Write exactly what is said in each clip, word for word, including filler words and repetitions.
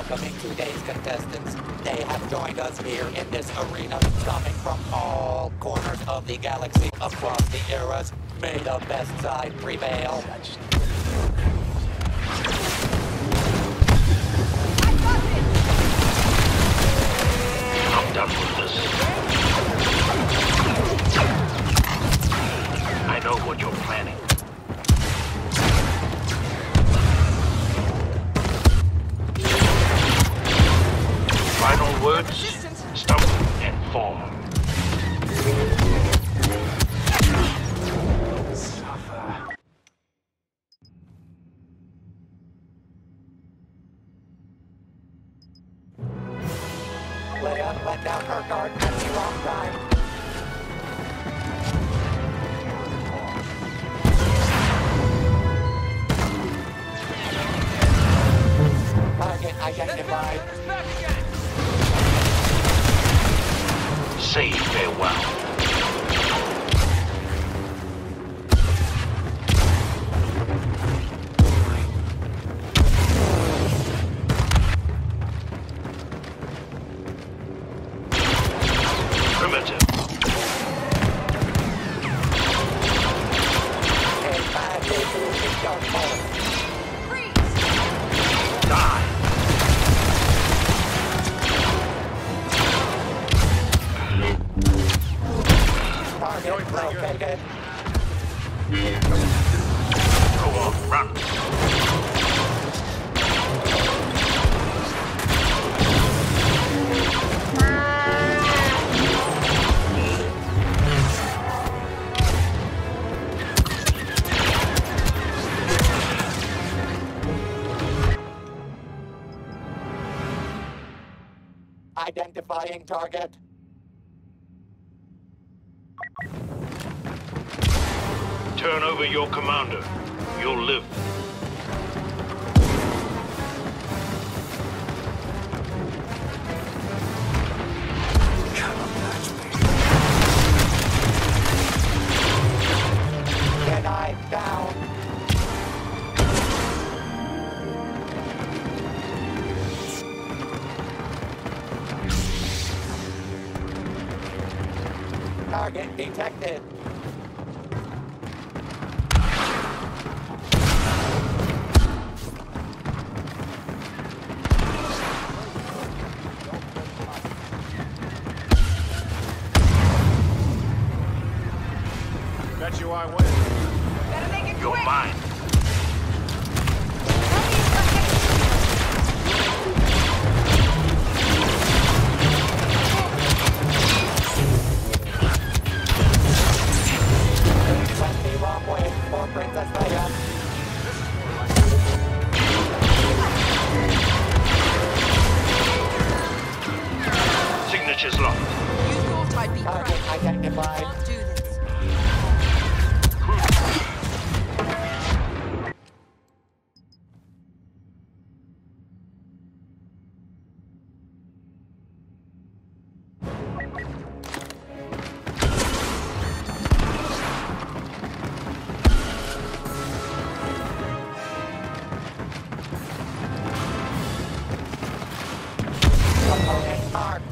welcoming today's contestants. They have joined us here in this arena, coming from all corners of the galaxy, across the eras. May the best side prevail. I'm done with this. I know what you're planning. Final words, stumble and fall. Suffer. Leia let down her guard at the wrong time. Target identified. Say farewell. Primitive. Die. Target located. Go on, run. Identifying target. Turn over your commander. You'll live. Jedi down. Target detected. Bet you I win. Better make it You're quick. mine. Went the wrong way for Princess Leia. Signature's locked. You thought I'd be Target crushed. identified. Can't do this. Opponent marked.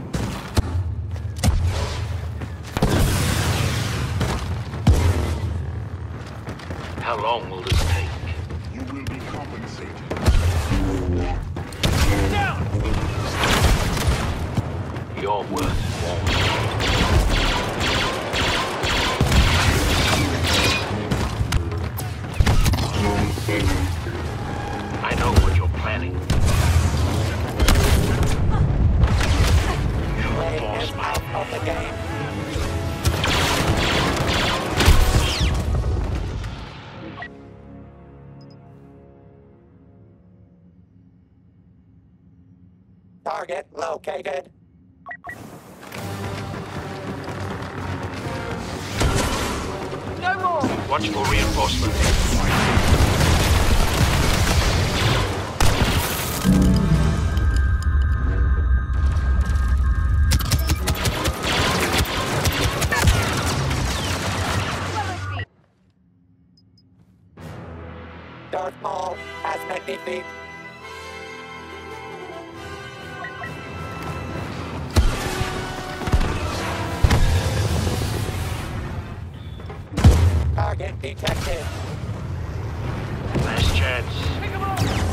How long will this take? You will be compensated. You're worth more. I know what you're planning. You Leia force is my out of the game. Target located. No more. Watch for reinforcement. Darth Maul has met defeat. detected. Last chance. Pick 'em up!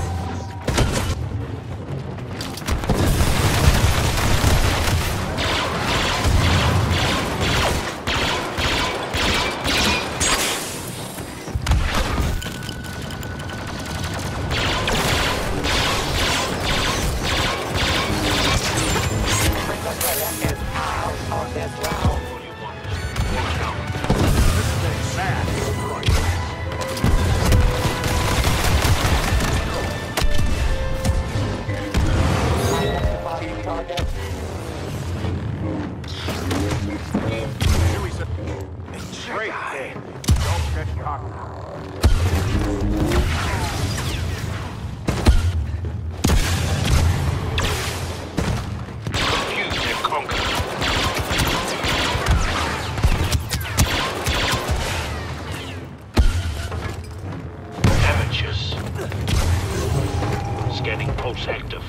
Scanning pulse active.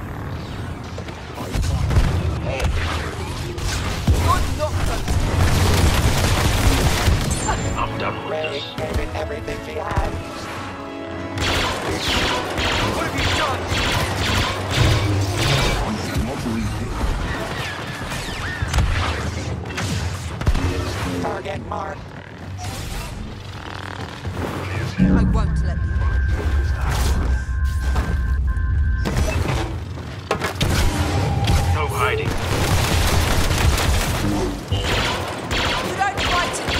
Good knock, I'm done with Ray this. gave it everything she had. what have you done? I cannot read it. Target marked. I won't let you. No hiding. You don't fight it!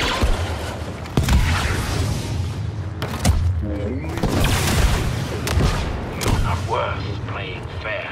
You're not worth playing fair.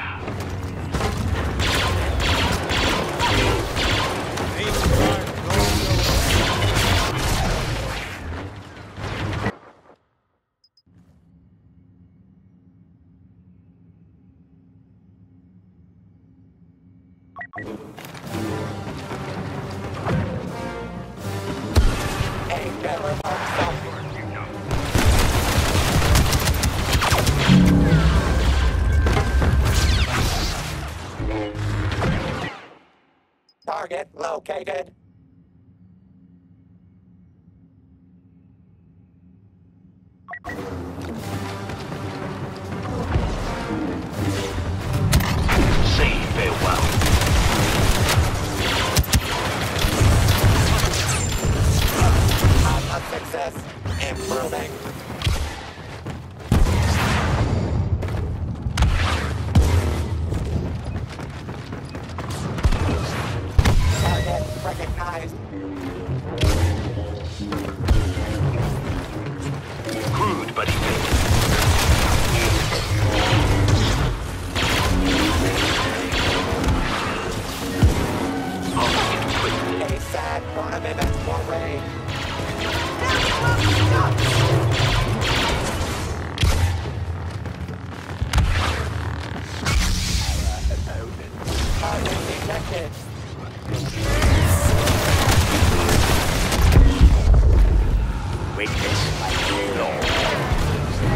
A better mark somewhere. Target located. Say farewell. A success. Improving. Target recognized. Crude but effective. I'll make it quick. A sad tournament for Ray. Target detected. Witness my law.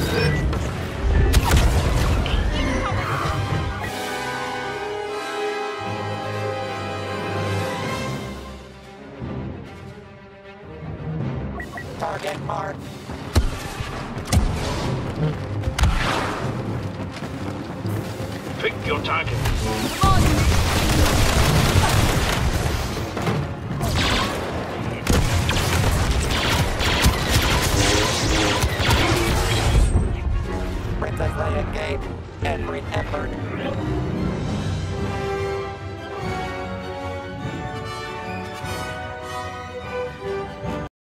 Target marked. Pick your target. Come on! Princess Leia gate. Every effort.